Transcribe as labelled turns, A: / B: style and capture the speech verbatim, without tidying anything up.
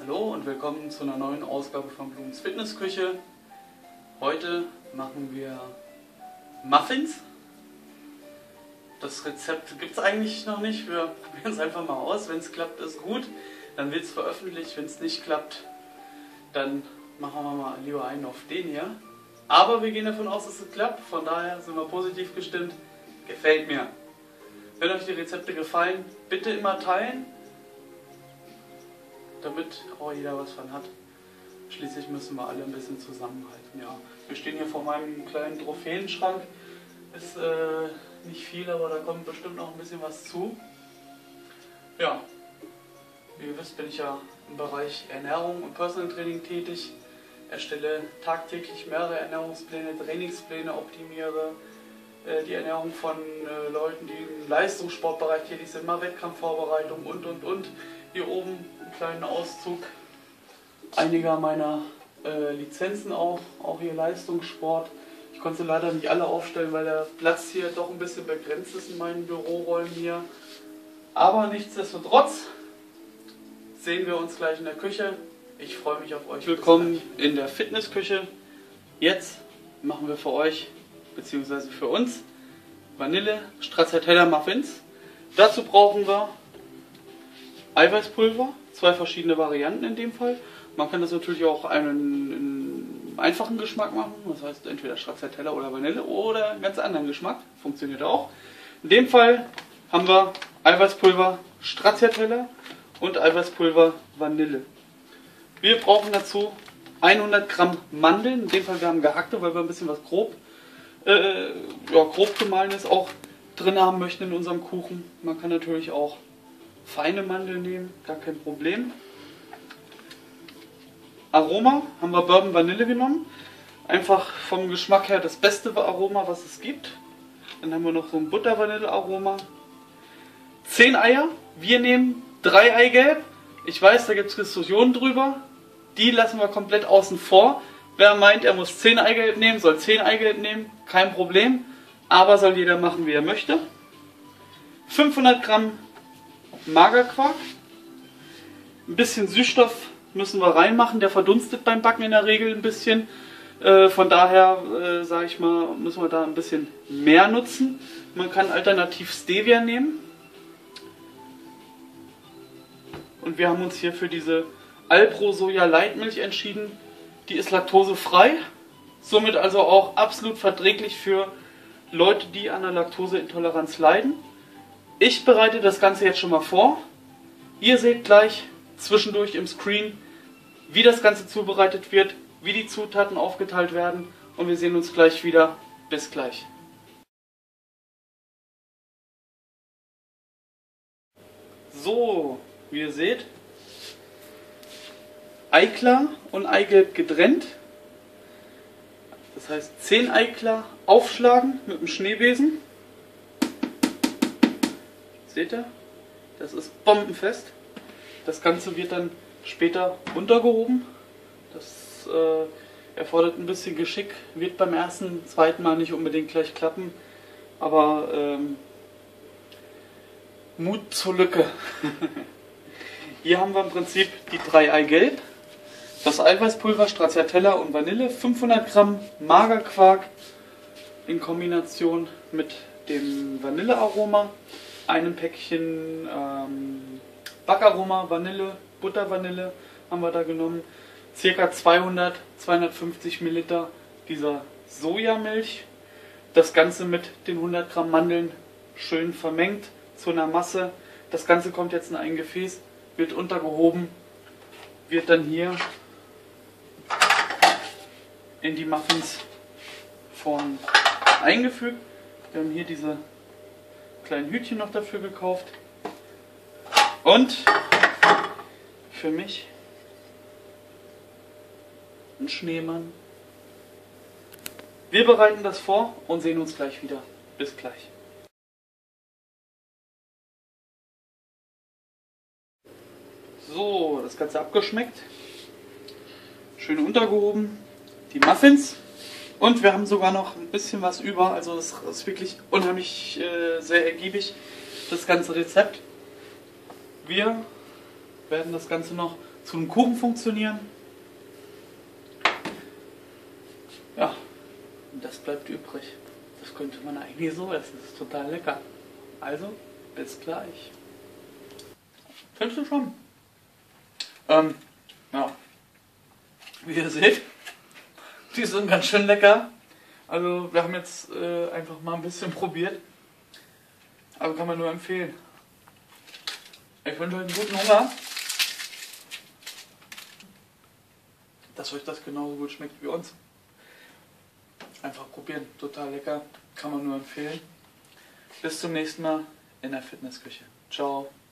A: Hallo und willkommen zu einer neuen Ausgabe von Blumens Fitnessküche. Heute machen wir Muffins. Das Rezept gibt es eigentlich noch nicht, wir probieren es einfach mal aus. Wenn es klappt, ist gut, dann wird es veröffentlicht. Wenn es nicht klappt, dann machen wir mal lieber einen auf den hier. Aber wir gehen davon aus, dass es klappt, von daher sind wir positiv gestimmt. Gefällt mir. Wenn euch die Rezepte gefallen, bitte immer teilen, damit auch jeder was von hat. Schließlich müssen wir alle ein bisschen zusammenhalten. Ja. Wir stehen hier vor meinem kleinen Trophäenschrank. Ist äh, nicht viel, aber da kommt bestimmt noch ein bisschen was zu. Ja, wie ihr wisst, bin ich ja im Bereich Ernährung und Personal Training tätig. Erstelle tagtäglich mehrere Ernährungspläne, Trainingspläne, optimiere äh, die Ernährung von äh, Leuten, die im Leistungssportbereich tätig sind, mal Wettkampfvorbereitung und und und. Hier oben einen kleinen Auszug einiger meiner äh, Lizenzen auch, auch hier Leistungssport. Ich konnte leider nicht alle aufstellen, weil der Platz hier doch ein bisschen begrenzt ist in meinen Büroräumen hier. Aber nichtsdestotrotz sehen wir uns gleich in der Küche. Ich freue mich auf euch. Willkommen in der Fitnessküche. Jetzt machen wir für euch, beziehungsweise für uns, Vanille Stracciatella Muffins. Dazu brauchen wir Eiweißpulver, zwei verschiedene Varianten in dem Fall. Man kann das natürlich auch einen, einen einfachen Geschmack machen, das heißt entweder Stracciatella oder Vanille oder einen ganz anderen Geschmack, funktioniert auch. In dem Fall haben wir Eiweißpulver Stracciatella und Eiweißpulver Vanille. Wir brauchen dazu hundert Gramm Mandeln, in dem Fall wir haben gehackte, weil wir ein bisschen was grob, äh, ja, grob gemahlenes auch drin haben möchten in unserem Kuchen. Man kann natürlich auch feine Mandeln nehmen, gar kein Problem. Aroma haben wir Bourbon Vanille genommen. Einfach vom Geschmack her das beste Aroma, was es gibt. Dann haben wir noch so ein Butter-Vanille-Aroma. zehn Eier. Wir nehmen drei Eigelb. Ich weiß, da gibt es Diskussionen drüber. Die lassen wir komplett außen vor. Wer meint, er muss zehn Eigelb nehmen, soll zehn Eigelb nehmen. Kein Problem. Aber soll jeder machen, wie er möchte. fünfhundert Gramm Magerquark. Ein bisschen Süßstoff müssen wir reinmachen, der verdunstet beim Backen in der Regel ein bisschen. Äh, von daher, äh, sage ich mal, müssen wir da ein bisschen mehr nutzen. Man kann alternativ Stevia nehmen. Und wir haben uns hier für diese Alpro Soja Leitmilch entschieden. Die ist laktosefrei, somit also auch absolut verträglich für Leute, die an einer Laktoseintoleranz leiden. Ich bereite das Ganze jetzt schon mal vor. Ihr seht gleich zwischendurch im Screen, wie das Ganze zubereitet wird, wie die Zutaten aufgeteilt werden und wir sehen uns gleich wieder. Bis gleich. So, wie ihr seht, Eiklar und Eigelb getrennt. Das heißt zehn Eiklar aufschlagen mit dem Schneebesen. Seht ihr? Das ist bombenfest. Das Ganze wird dann später runtergehoben. Das äh, erfordert ein bisschen Geschick. Wird beim ersten, zweiten Mal nicht unbedingt gleich klappen. Aber ähm, Mut zur Lücke. Hier haben wir im Prinzip die drei Eigelb, das Eiweißpulver, Stracciatella und Vanille, fünfhundert Gramm Magerquark in Kombination mit dem Vanillearoma, einem Päckchen ähm, Backaroma, Vanille, Buttervanille haben wir da genommen, ca. zweihundert, zweihundertfünfzig Milliliter dieser Sojamilch, das Ganze mit den hundert Gramm Mandeln schön vermengt zu einer Masse. Das Ganze kommt jetzt in ein Gefäß, wird untergehoben, wird dann hier in die Muffinsform eingefügt. Wir haben hier diese kleinen Hütchen noch dafür gekauft. Und für mich ein Schneemann. Wir bereiten das vor und sehen uns gleich wieder. Bis gleich. So, das Ganze abgeschmeckt. Schön untergehoben. Die Muffins. Und wir haben sogar noch ein bisschen was über. Also es ist wirklich unheimlich äh, sehr ergiebig, das ganze Rezept. Wir werden das Ganze noch zu einem Kuchen funktionieren. Ja, und das bleibt übrig. Das könnte man eigentlich so essen. Das ist total lecker. Also, bis gleich. Kennst du schon? Ähm, ja. Wie ihr seht, die sind ganz schön lecker. Also, wir haben jetzt äh, einfach mal ein bisschen probiert. Aber kann man nur empfehlen. Ich wünsche euch einen guten Hunger. Dass euch das genauso gut schmeckt wie uns. Einfach probieren. Total lecker. Kann man nur empfehlen. Bis zum nächsten Mal in der Fitnessküche. Ciao.